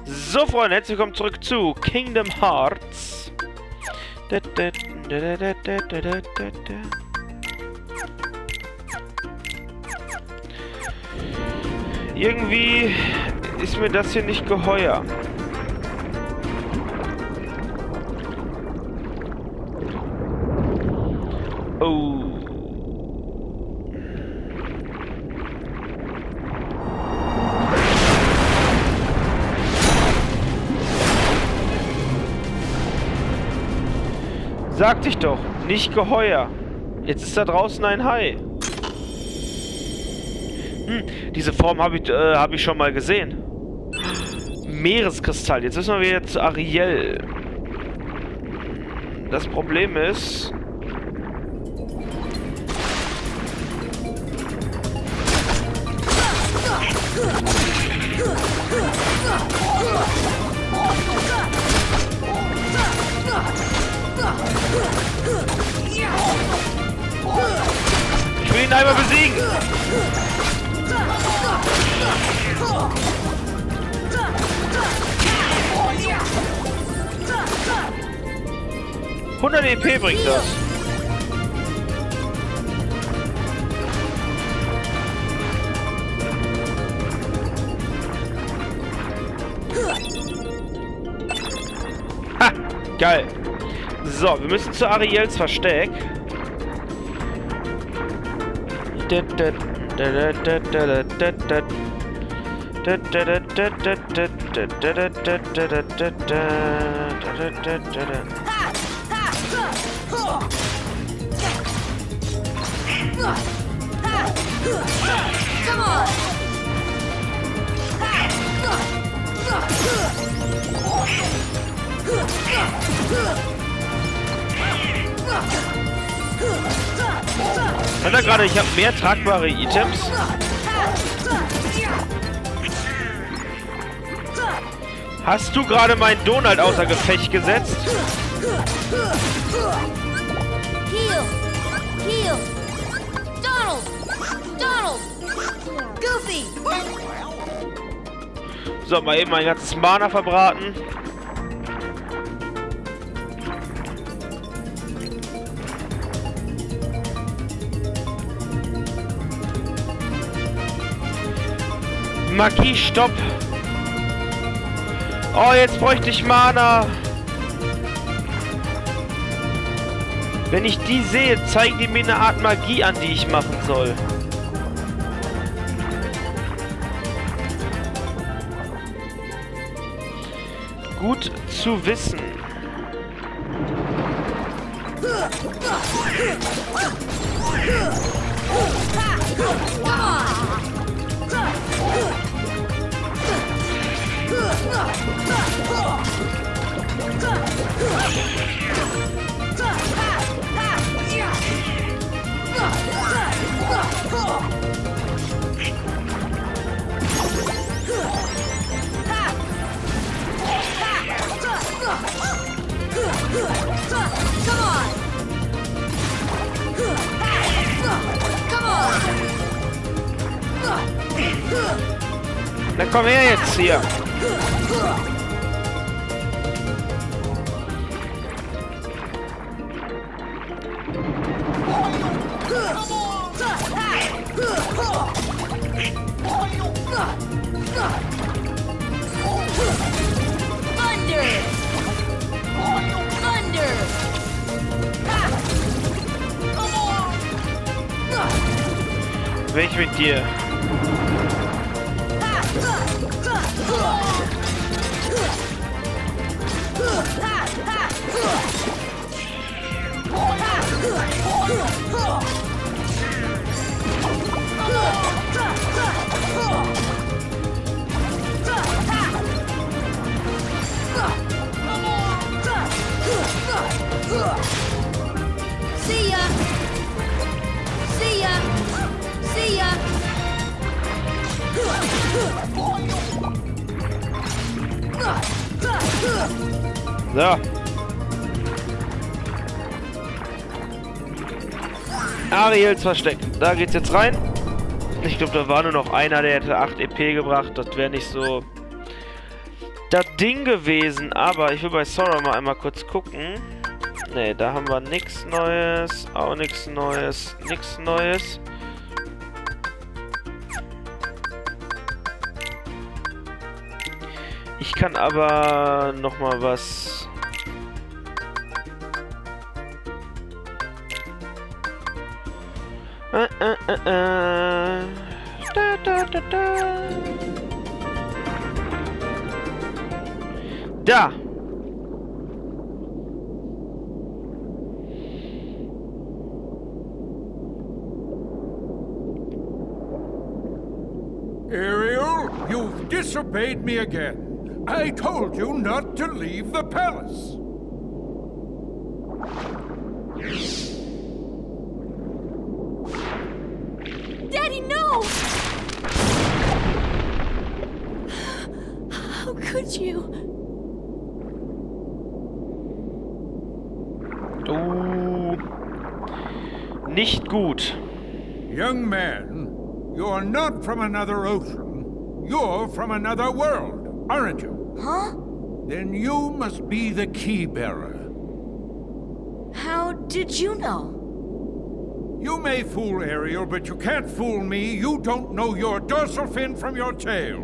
So, Freunde, herzlich willkommen zurück zu Kingdom Hearts. Irgendwie ist mir das hier nicht geheuer. Oh. Sagte ich doch, nicht geheuer. Jetzt ist da draußen ein Hai. Diese Form habe ich schon mal gesehen. Meereskristall. Jetzt müssen wir wieder zu Ariel. Das Problem ist... Ich will ihn einmal besiegen. $100 EP bringt das. Ha! Geil. So, wir müssen zu Ariels Versteck. Come on! Hat er gerade, ich habe mehr tragbare Items. Hast du gerade meinen Donald außer Gefecht gesetzt? Heal! Heal! Donald! Donald! Goofy! So, mal eben mein ganzes Mana verbraten. Magie, stopp! Oh, jetzt bräuchte ich Mana! Wenn ich die sehe, zeigen die mir eine Art Magie an, die ich machen soll. Gut zu wissen. Na komm her jetzt hier. Thunder! Thunder! Weg mit dir. See ya! See ya! See ya! So. Ariels Versteck. Da geht's jetzt rein. Ich glaube, da war nur noch einer, der hätte 8 EP gebracht. Das wäre nicht so das Ding gewesen, aber ich will bei Sora mal einmal kurz gucken. Ne, da haben wir nichts Neues, auch nichts Neues, nichts Neues. Ich kann aber noch mal was... Da! Ariel, you've disobeyed me again. I told you not to leave the palace. Daddy, no! How could you? Nicht gut. Young man, you're not from another ocean. You're from another world, aren't you? Huh? Then you must be the key bearer. How did you know? You may fool Ariel, but you can't fool me. You don't know your dorsal fin from your tail.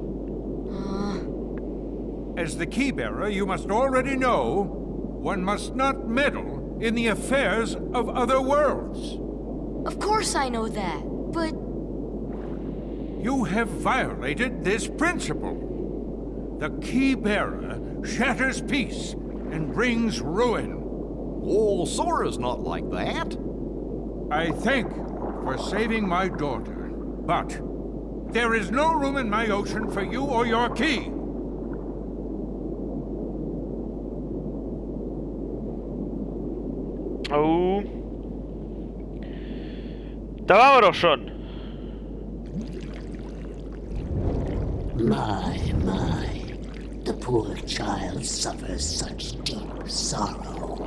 As the key bearer, you must already know one must not meddle in the affairs of other worlds. Of course I know that, but... You have violated this principle. The key bearer shatters peace and brings ruin. Oh, Sora's not like that. I thank you for saving my daughter, but there is no room in my ocean for you or your key. Oh. Da waren wir doch schon. My. The poor child suffers such deep sorrow.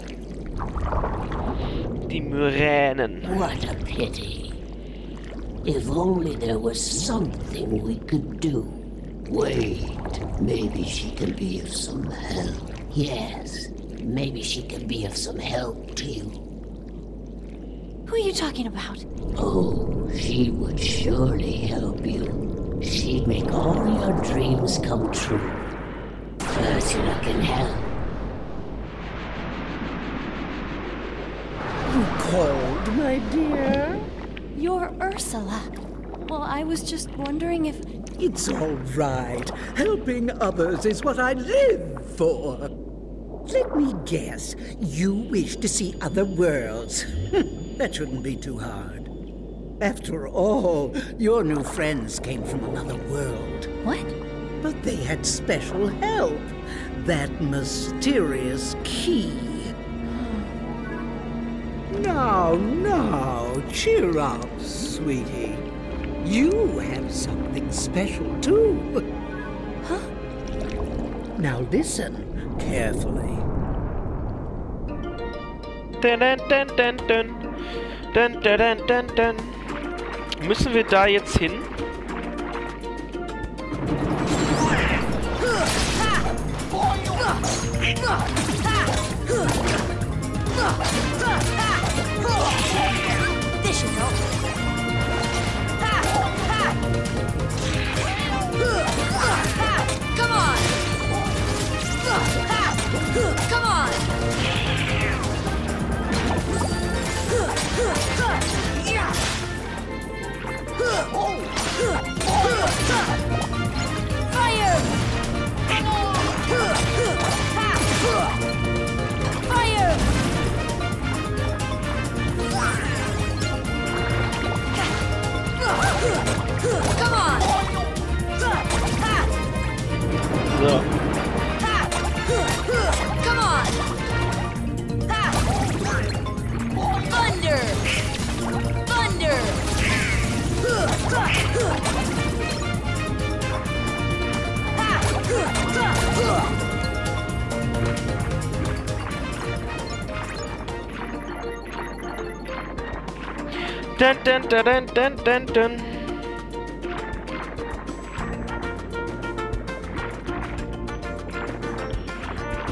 Die Muränen. What a pity. If only there was something we could do. Wait, maybe she can be of some help. Yes, maybe she can be of some help to you. Who are you talking about? Oh, she would surely help you. She'd make all your dreams come true. Ursula can help. You called, my dear? You're Ursula. Well, I was just wondering if... It's all right. Helping others is what I live for. Let me guess. You wish to see other worlds. That shouldn't be too hard. After all, your new friends came from another world. What? But they had special help. That mysterious key. Now, cheer up, sweetie. You have something special, too. Huh? Now listen carefully. Dun, dun, dun, dun, dun. Dun, dun, dun, dun, dun. Müssen wir da jetzt hin? This should help. Come on! Come on! Fire! Fire! Come on! So. Come on! Thunder! Thunder! Dun, dun, dun, dun, dun, dun, dun.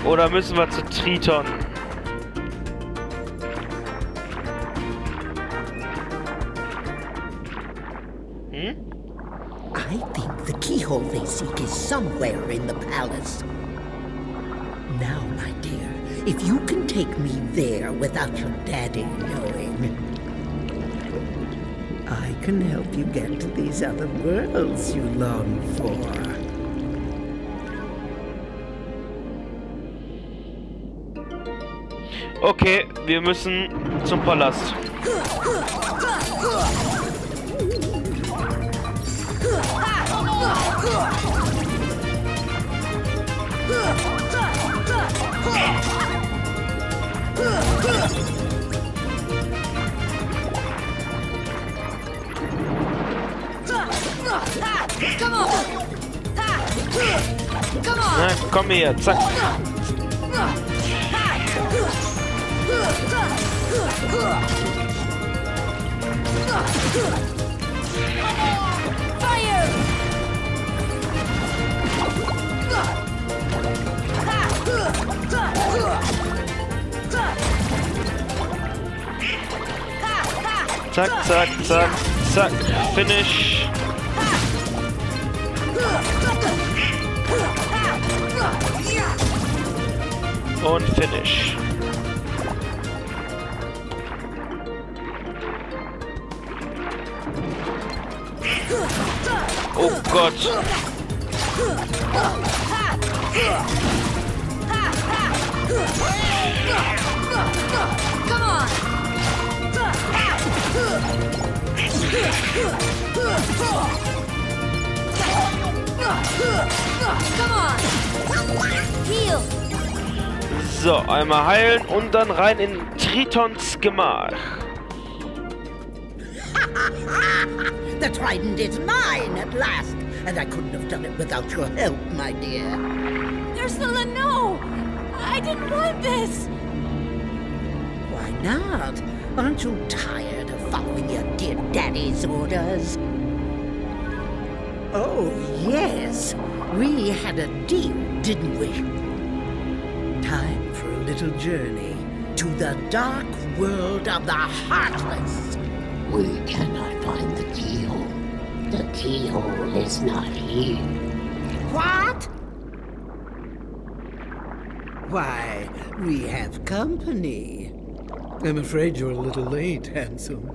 Oder müssen wir zu Triton? Hm? I think the keyhole they seek is somewhere in the palace. Now, my dear, if you can take me there without your daddy knowing, I can help you get to these other worlds you long for. Okay, wir müssen zum Palast. Na, komm her, zack. Zack, zack, zack, zack. Finish. Und Finish. Oh Gott. So, einmal heilen und dann rein in Tritons Gemach. The trident is mine at last, and I couldn't have done it without your help, my dear. Ursula, no! I didn't want this! Why not? Aren't you tired of following your dear daddy's orders? Oh, yes. We had a deal, didn't we? Time for a little journey to the dark world of the Heartless. We cannot find the keyhole. The keyhole is not here. What? Why, we have company. I'm afraid you're a little late, handsome.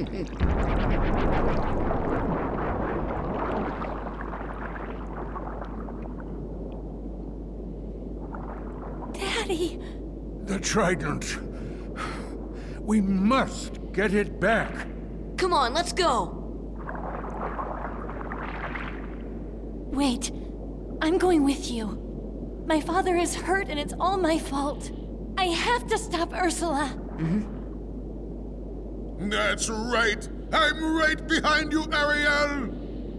Daddy! The trident. We must get it back. Come on, let's go! Wait. I'm going with you. My father is hurt and it's all my fault. I have to stop Ursula. That's right. I'm right behind you, Ariel.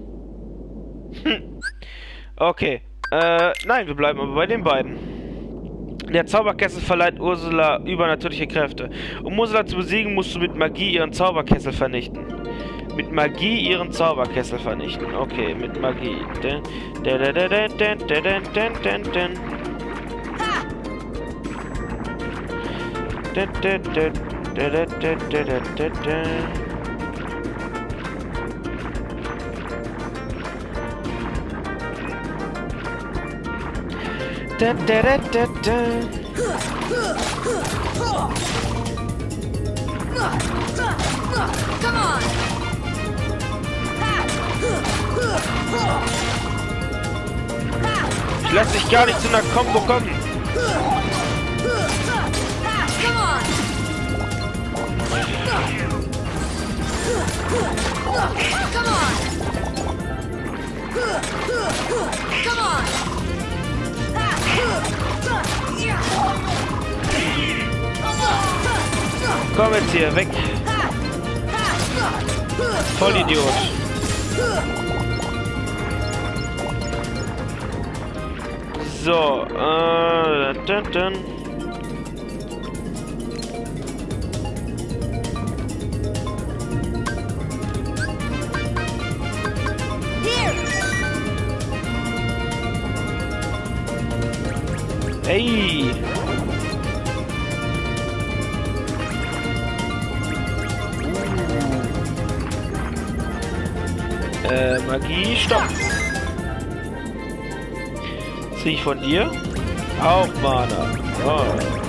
Okay. Nein, wir bleiben aber bei den beiden. Der Zauberkessel verleiht Ursula übernatürliche Kräfte. Um Ursula zu besiegen, musst du mit Magie ihren Zauberkessel vernichten. Mit Magie ihren Zauberkessel vernichten. Okay, mit Magie. Come on! Ich lasse dich gar nicht zu einer Combo kommen. Come on! Come on! Come on! Komm jetzt hier, weg. Vollidiot. So, dun. Ey! Magie, stopp! Zieh ich von dir? Auch Mana. Oh.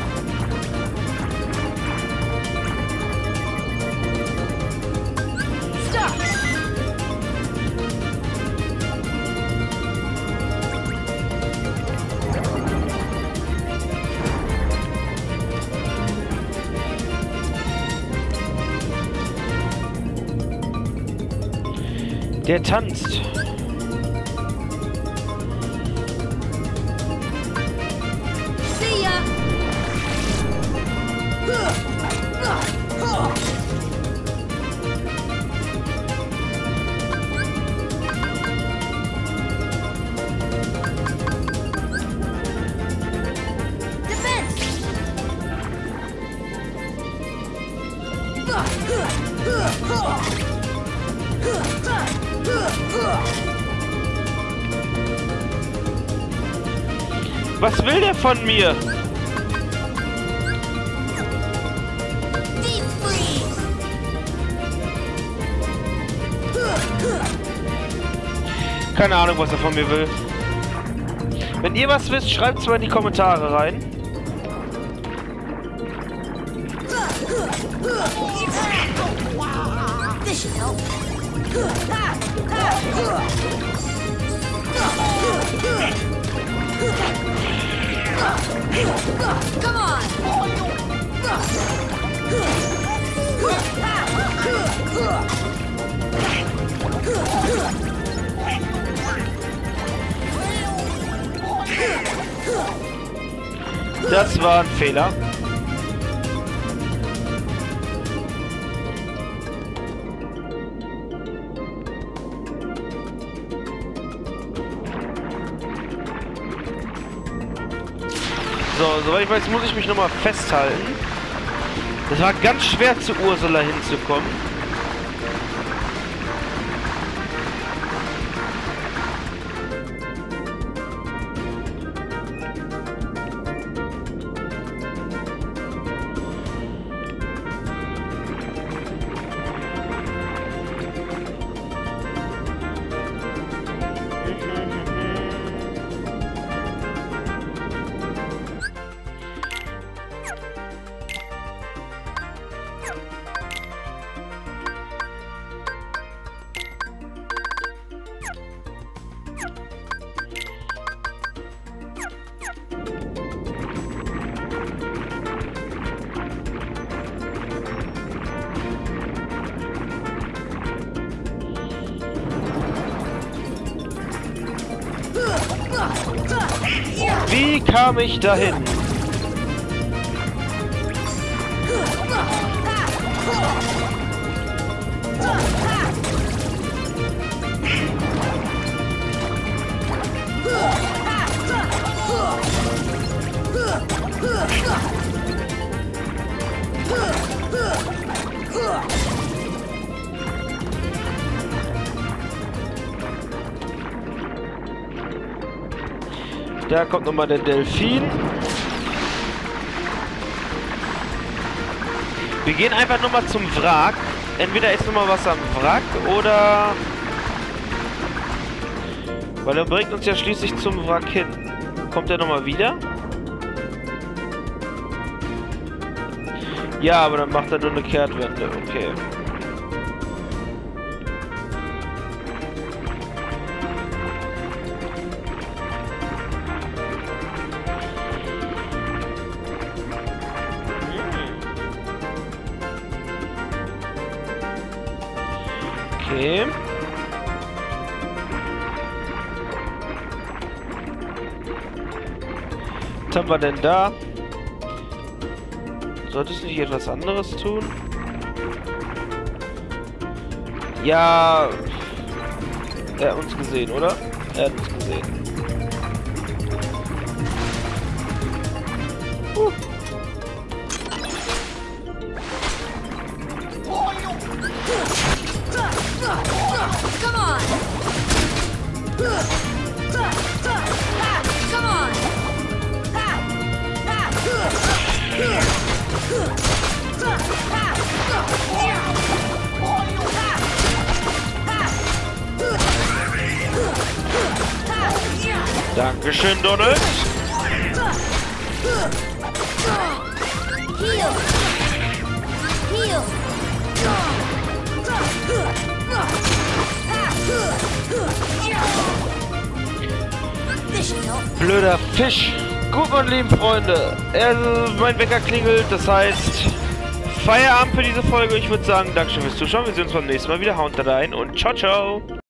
Der tanzt. See ya. Was will der von mir? Deep freeze. Keine Ahnung, was er von mir will. Wenn ihr was wisst, schreibt es mal in die Kommentare rein. This should help. Come on. Das war ein Fehler. So, soweit ich weiß, muss ich mich nochmal festhalten. Es war ganz schwer, zu Ursula hinzukommen. Wie kam ich dahin? Da kommt nochmal der Delfin. Wir gehen einfach nochmal zum Wrack. Entweder ist nochmal was am Wrack oder... Weil er bringt uns ja schließlich zum Wrack hin. Kommt er nochmal wieder? Ja, aber dann macht er nur eine Kehrtwende. Okay. Okay. Was haben wir denn da? Sollte es nicht etwas anderes tun? Ja. Er hat uns gesehen, oder? Er hat uns gesehen. Come on. Come on. Dankeschön, Donald. Heal. Heal. Blöder Fisch. Gut, meine lieben Freunde. Mein Wecker klingelt, das heißt Feierabend für diese Folge. Ich würde sagen, Dankeschön fürs Zuschauen. Wir sehen uns beim nächsten Mal wieder. Haut rein und ciao, ciao.